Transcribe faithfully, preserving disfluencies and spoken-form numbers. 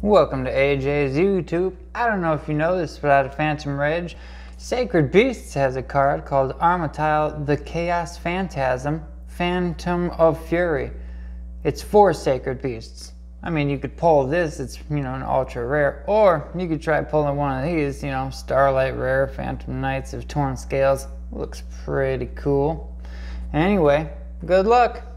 Welcome to A J's YouTube. I don't know if you know this, but out of Phantom Rage, Sacred Beasts has a card called Armatile, the Chaos Phantasm, Phantom of Fury. It's four Sacred Beasts. I mean, you could pull this, it's, you know, an ultra rare, or you could try pulling one of these, you know, Starlight Rare, Phantom Knights of Torn Scales. Looks pretty cool. Anyway, good luck.